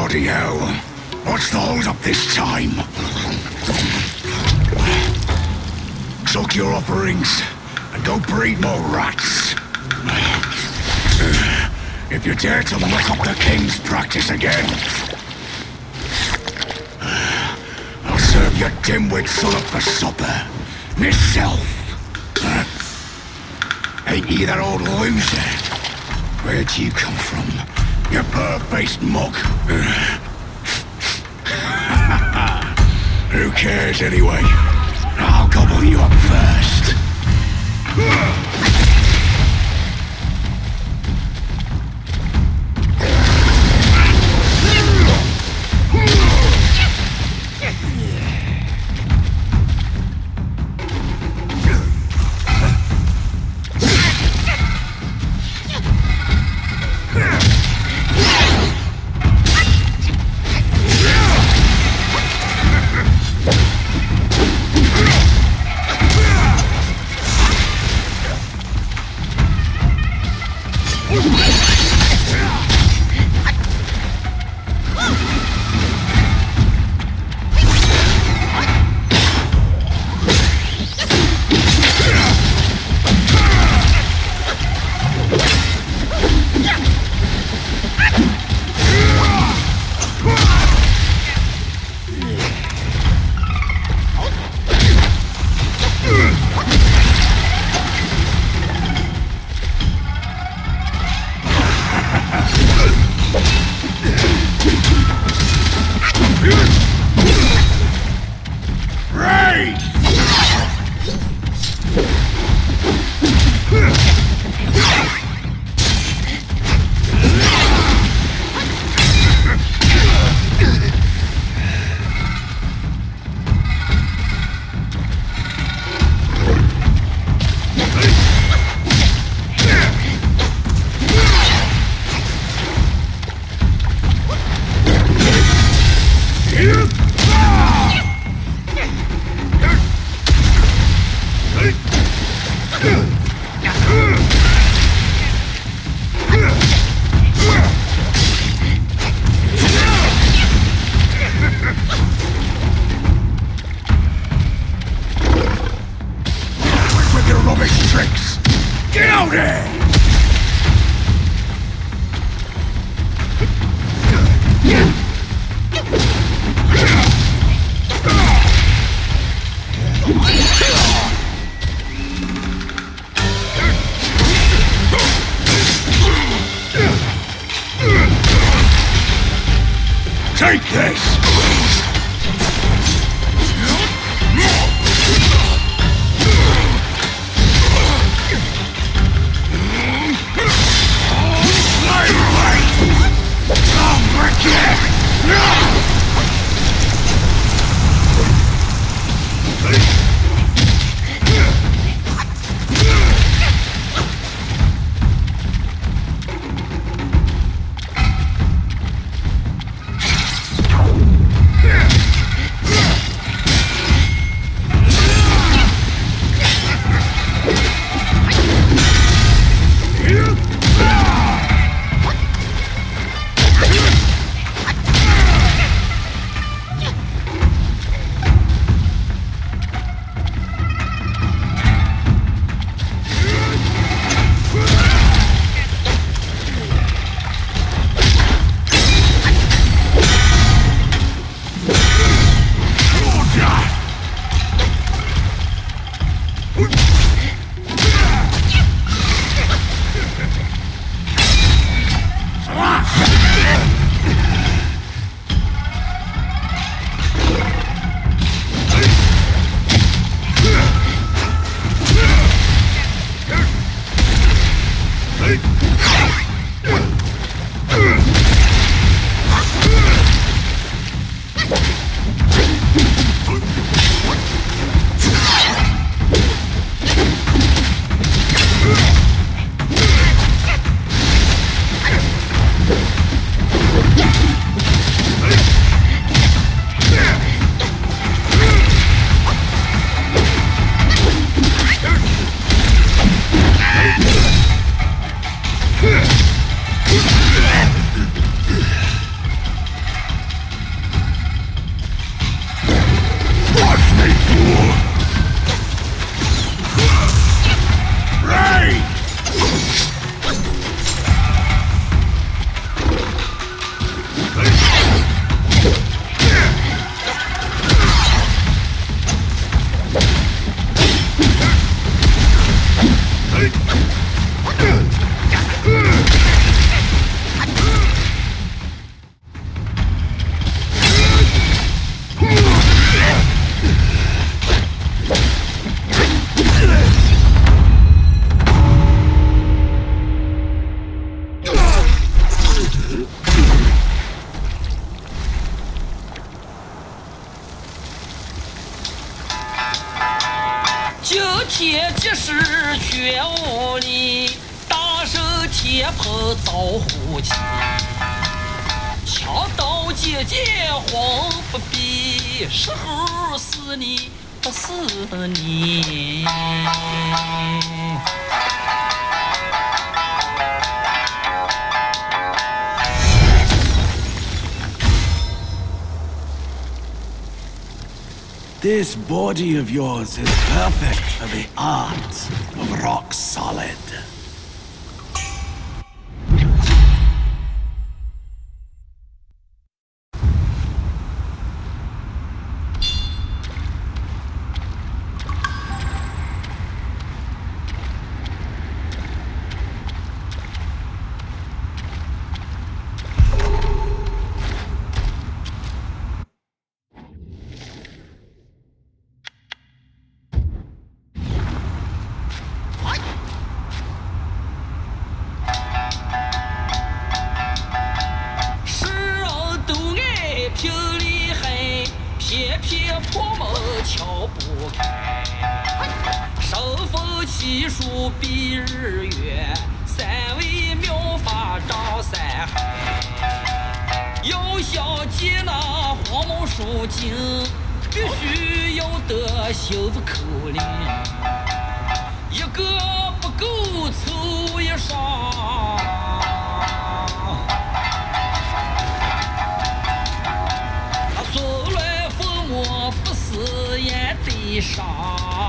Bloody hell. What's the hold up this time? Suck your offerings and go breed more rats. If you dare to muck up the king's practice again, I'll serve your dimwit son up for supper. Myself. Ain't ye that old loser? Where'd you come from, you bird-faced mug? Who cares anyway? I'll gobble you up first. Take this! 今天即使全无力，大手天蓬遭虎欺。枪刀剑剑慌不必，时候是你不是你。 This body of yours is perfect for the art of rock solid. 破门敲不开，生逢奇数比日月，三位妙法掌三海。要想见那黄毛书经，必须要得心服口令，一个不够凑一双。他送来封我不是眼对上。